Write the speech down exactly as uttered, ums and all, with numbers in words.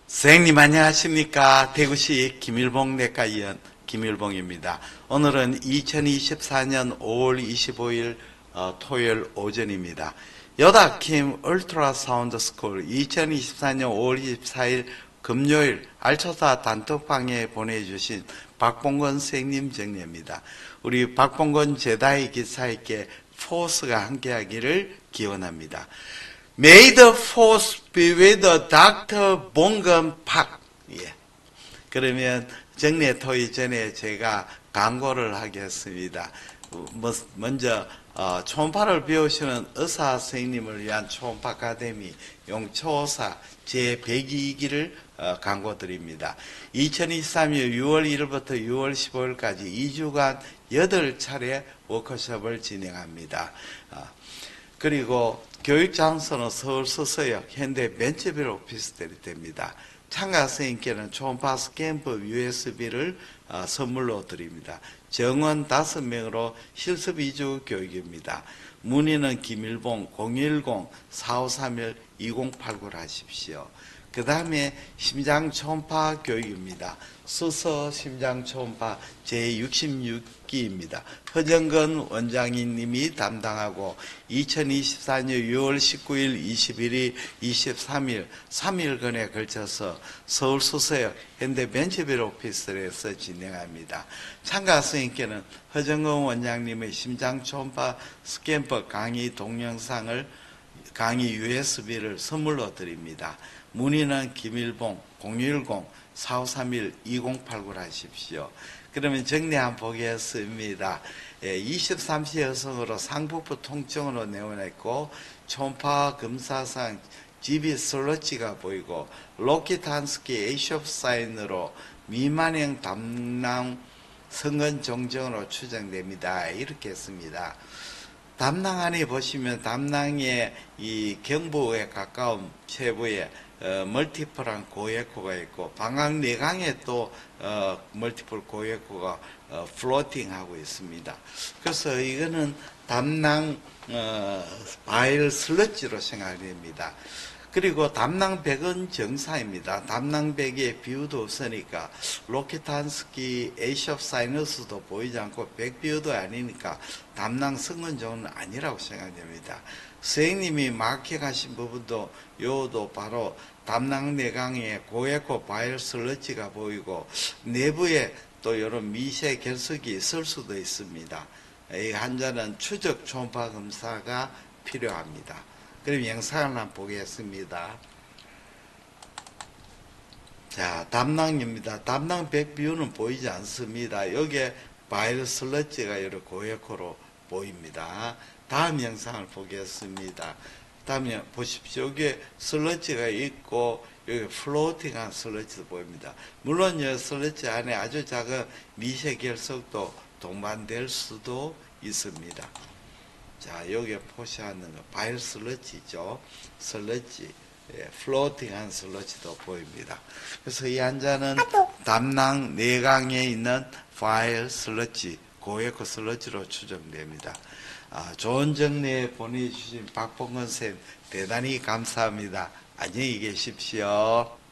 선생님 안녕하십니까. 대구시 김일봉 내과의원 김일봉입니다. 오늘은 이천이십사년 오월 이십오일 어, 토요일 오전입니다. 여다킴 울트라사운드 스쿨 이천이십사년 오월 이십사일 금요일 알초사 단톡방에 보내주신 박봉건 선생님 정리입니다. 우리 박봉건 제다의 기사에게 포스가 함께하기를 기원합니다. May the force be with Doctor 봉건 박. 예. 그러면 정례 토의 전에 제가 광고를 하겠습니다. 먼저 어, 초음파를 배우시는 의사 선생님을 위한 초음파 아카데미 용초사 제백이기를 어, 광고드립니다. 이천이십삼년 유월 일일부터 유월 십오일까지 이주간 여덟 차례 워크숍을 진행합니다. 어, 그리고 교육 장소는 서울 서서역 현대 벤처빌 오피스텔이 됩니다. 참가 선생님께는 초음파 스캔법 유에스비를 어, 선물로 드립니다. 정원 다섯 명으로 실습 이주 교육입니다. 문의는 김일봉 공일공 사오삼일 이공팔구를 하십시오. 그 다음에 심장 초음파 교육입니다. 수서 심장 초음파 제육십육기입니다. 허정근 원장님이 담당하고 이천이십사년 유월 십구일, 이십일일, 이십삼일 삼일간에 걸쳐서 서울 수서역 현대 벤처빌 오피스에서 진행합니다. 참가 선생님께는 허정근 원장님의 심장 초음파 스캔법 강의 동영상을 강의 유에스비를 선물로 드립니다. 문의는 김일봉 공일공 사오삼일 이공팔구를 하십시오. 그러면 정리 한번 보겠습니다. 예, 이십삼시 여성으로 상복부 통증으로 내원했고 초음파 검사상 지비 슬러지가 보이고 로키탄스키 에이숍 사인으로 미만형 담낭 성근 정정으로 추정됩니다. 이렇게 했습니다. 담낭 안에 보시면 담낭의 이 경부에 가까운 체부에 어, 멀티플한 고에코가 있고 방광내강에 또 어, 멀티플 고에코가 어, 플로팅하고 있습니다. 그래서 이거는 담낭 어, 바일 슬러지로 생각됩니다. 그리고 담낭백은 정상입니다. 담낭백에 비유도 없으니까 로키탄스키 에이숍 사이너스도 보이지 않고 백 비유도 아니니까 담낭 성근종은 아니라고 생각됩니다. 선생님이 마킹하신 부분도 요도 바로 담낭내강에 고에코 바이올 슬러지가 보이고 내부에 또 이런 미세 결석이 있을 수도 있습니다. 이 환자는 추적 초음파 검사가 필요합니다. 그럼 영상을 한번 보겠습니다. 자, 담낭입니다. 담낭 백 비율은 보이지 않습니다. 여기에 바이올 슬러지가 이렇게 고에코로 보입니다. 다음 영상을 보겠습니다. 다음에 보십시오. 여기에 슬러지가 있고 여기 플로팅한 슬러지도 보입니다. 물론 이 슬러지 안에 아주 작은 미세 결석도 동반될 수도 있습니다. 자, 여기에 표시하는 거 바이올 슬러지죠. 슬러지, 예, 플로팅한 슬러지도 보입니다. 그래서 이 환자는 담낭 내강에 있는 바이올 슬러지, 고에코 슬러지로 추정됩니다. 아, 좋은 정리 보내주신 박봉건 선생님 대단히 감사합니다. 안녕히 계십시오.